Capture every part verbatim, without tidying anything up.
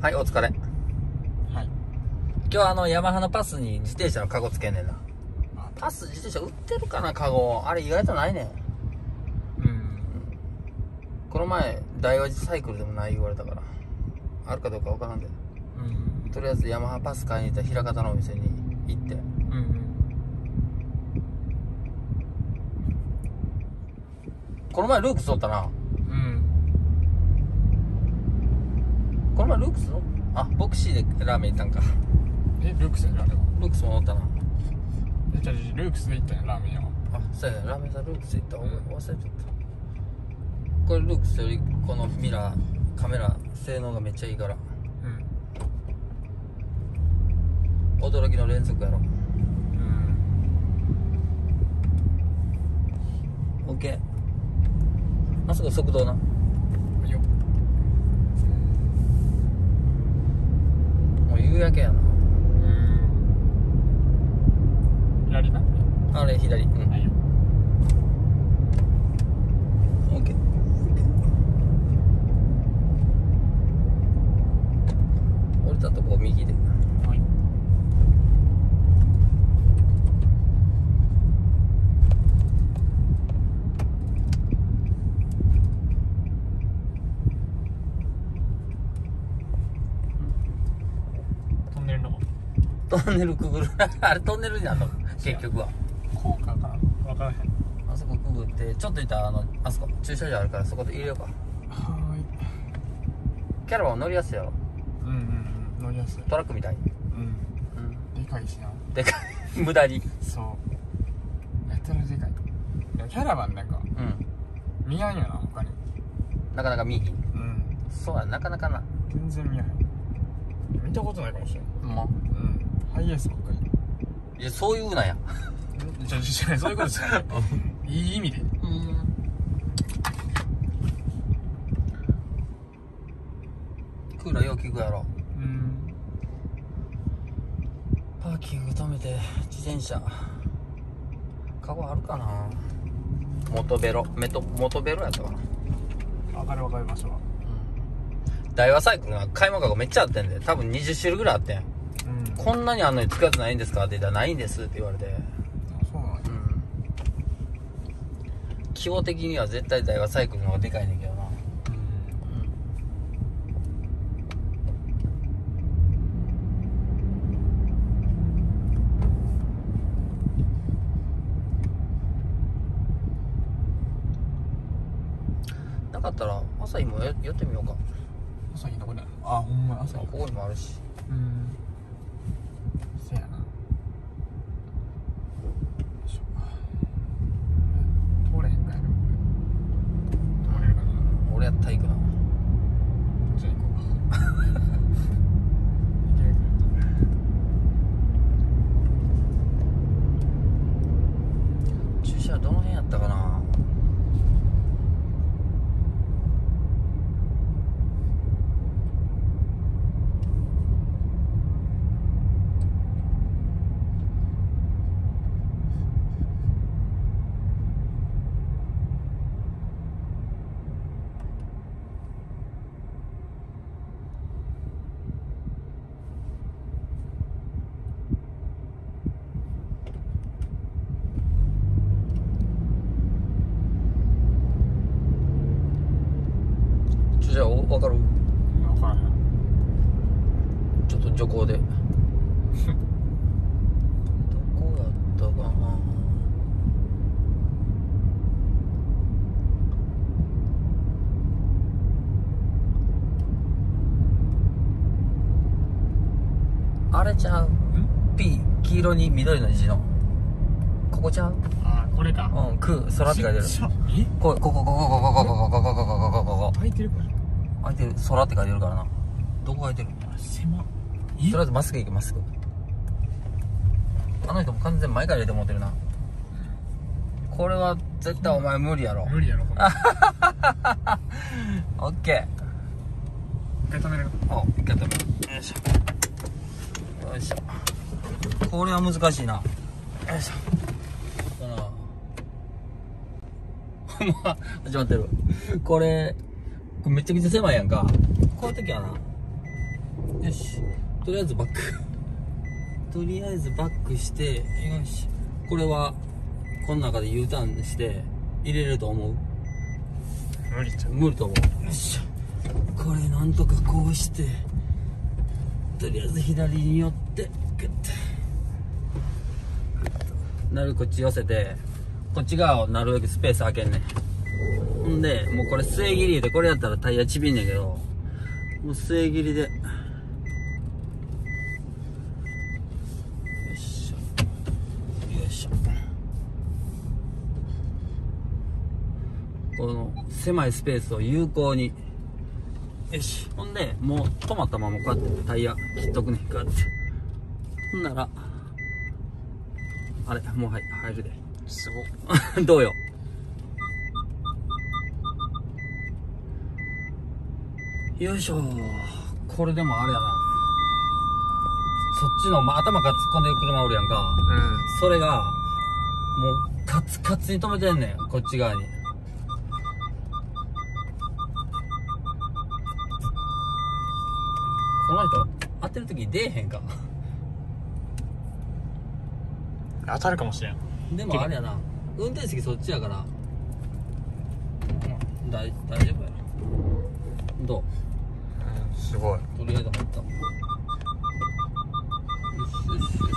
はい、お疲れ。はい。今日はあの、ヤマハのパスに自転車のカゴつけんねんな。パス自転車売ってるかな、カゴ。あれ意外とないねん。うん。この前、大和サイクルでもない言われたから。あるかどうかわからんで。うん。とりあえずヤマハパス買いに行った枚方のお店に行って。うん。この前ルークスおったな。うん。この前ルークスのあ、ボクシーでラーメン行ったんか。 え、ルークスでラーメンはルークスもおったな。 え、じゃあルークスで行ったんや、ラーメン屋は。 あ、そうやね、ラーメン屋さんルークスで行った。忘れちゃった。これルークスよりこのミラー、カメラ、性能がめっちゃいいから。うん。驚きの連続やろ。うん。オッケー。あそこ速道な。いいよ。もう夕焼けやな。うん。 左な。 あれ左。うん。はいよ。オッケー。降りたとこ右で。はい。 トンネルの。 トンネルくぐる。あれトンネルになるの結局は。 こうかな。分からへん。 あそこくぐってちょっといたらあのあそこ駐車場あるからそこで入れようか。はーい。 キャラバン乗りやすいやろ。 うんうんうん、乗りやすい。 トラックみたいに。 うん、うん、でかいしな。 でかい。無駄に。 そうやたらでかい。キャラバンなんかうん見やんよな、他に。 なかなか見えへん。うん、そうや、なかなかな。 全然見やへん。見たことないかもしれん。 ほんま。うん、 ハイエースばっかり。 いや、そういうなや。 じゃじゃそういうことじゃない。いい意味で。うん。 クーラーよう効くやろ。 うん。 パーキング止めて自転車カゴあるかな。元ベロメト元ベロやったかな。 分かる分かりましたわ。 うん。大和サイクルが買い物カゴめっちゃあってんで、多分にじゅっ種類ぐらいあってん。うん。こんなにあんのに使うやつないんですかって言ったらないんですって言われて。 あ、そうなんや。うん。 規模的には絶対大和サイクルの方がでかいねんけどな。なかったら朝日もやってみようか。 朝日どこだよ。あ、ほんま朝日ここにもあるし。うん。 せやな。よいしょ。通れへんかやろ。通れるかな。 俺やったら行くな。 じゃあ行こうか。いけるか。 駐車どの辺やったかな。じゃあ分かる？ 分からへん。 ちょっと徐行で。どこやったかな。あれちゃう？ P 黄色に緑の字のここちゃう？ あ、これか。 うん、空空って書いてる。 え？ ここここここここここここここここここ開いてるこれ。 開いてる。空って書いてるからな。どこ開いてる？ 狭っ。 とりあえずまっすぐ行け、まっすぐ。あの人も完全に前から入れて持ってるな。これは絶対お前無理やろ。 無理やろこれ。 オッケー。一回止める。 お、一回止める。よいしょ。よいしょ。これは難しいな。よいしょ。もう始まってる。これ、これめちゃくちゃ狭いやんか。こういう時はな、 よし、とりあえずバックとりあえずバックして、よし、これはこの中で U ターンして入れれると思う？ 無理ちゃう。 無理と思う。よっしゃ、これなんとかこうして、とりあえず左に寄ってグッとなるこっち寄せて、こっち側をなるべくスペース開けんねん。ほんでもうこれ末切りで、これやったらタイヤちびんねんけど、もう末切りで、よいしょよいしょ、この狭いスペースを有効に。よし、ほんでもう止まったままこうやってタイヤ切っとくねん、こうやって。ほんならあれもう入入るで。 すごどうよ。よいしょ。これでもあれやな、そっちの、ま、頭から突っ込んでる車おるやんか、 うん。 それがもうカツカツに止めてんねん、こっち側に。この人当てるとき出えへんか。 当たるかもしれん。 でもあれやな、運転席そっちやから、うん、大大丈夫や。どう？ うん、すごい。 とりあえず入った。よしよし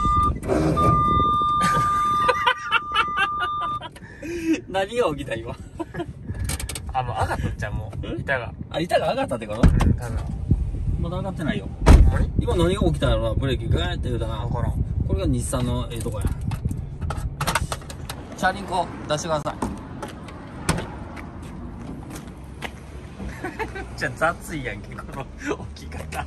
よし。何が起きた今？ あ、もう上がっとっちゃう、もう。板が。 あ、板が上がったってこと？ うん、多分。 まだ上がってないよ。 何？ 今何が起きたんやろな、ブレーキガーって言うたな。 わからん。 これが日産のええとこや。チャリンコ出してください。じゃあ雑いやんけ、この置き方。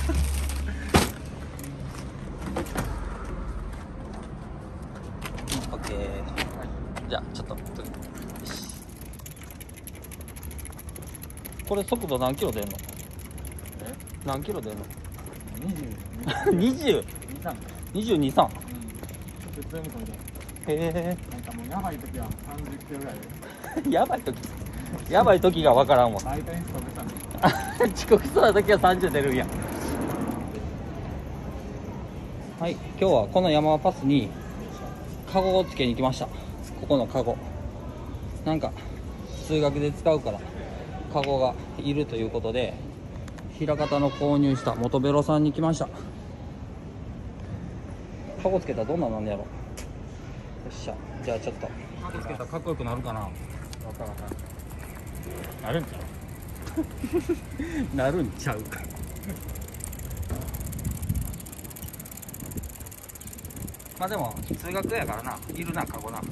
オッケー。じゃあちょっと、よし。これ速度何キロ出んの？ え？ 何キロ出んの？ にじゅう。 にじゅう？にじゅうに、さん。 うん。普通にこれで。 へなんかもうやばい時はさんじゅっキロぐらいで。 え。やばい時。やばい時がわからんわ。 大体に飛べたんで。 遅刻しそうな時はさんじゅう出るんや。はい、今日はこのヤマハパスにカゴをつけに来ました。ここのカゴなんか通学で使うからカゴがいるということで、枚方の購入した元ベロさんに来ました。カゴつけたらどんななんやろ。よっしゃ、じゃあちょっとカゴつけたらかっこよくなるかな。わからんわからん。 なるんちゃうなるんちゃうか。まあでも通学やからな、いるなカゴな。うん、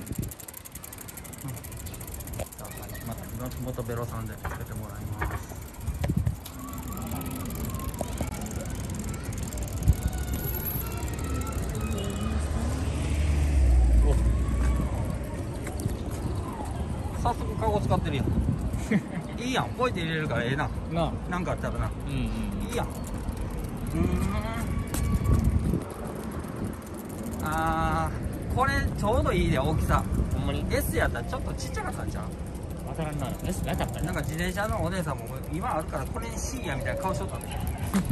また元ベロさんでつけてもらいます。早速カゴ使ってるやん。いいやん、ポイって入れるからええな。 なあ。 なんかあったらな。 うんうん。 いいやん。うーん。あー、これちょうどいいで、大きさ。 ほんまに S やったらちょっとちっちゃかったんちゃう？ わからんな。S なかったね。 なんか自転車のお姉さんも今あるからこれに C やみたいな顔しとったんだけど。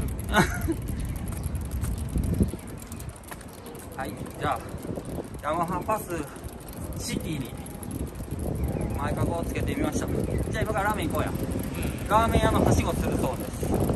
はい、じゃあヤマハパスシティに前かごをつけてみました。じゃあ今からラーメン行こうや。ラーメン屋のはしごするそうです。